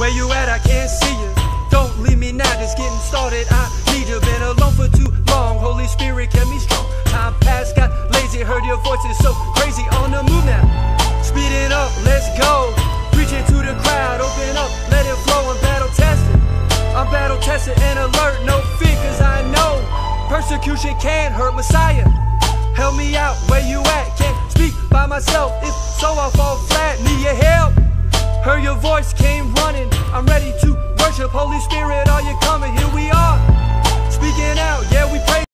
Where you at? I can't see you. Don't leave me now, just getting started. I need you. Been alone for too long. Holy Spirit kept me strong. Time passed, got lazy, heard your voices so crazy. On the move now, speed it up, let's go. Preaching to the crowd, open up, let it flow. I'm battle tested, I'm battle tested and alert. No fear, cause I know persecution can't hurt. Messiah, help me out, where you at? Can't speak by myself, if so I fall flat. Need your help, heard your voice, came running. I'm ready to worship. Holy Spirit, are you coming? Here we are, speaking out, yeah we pray.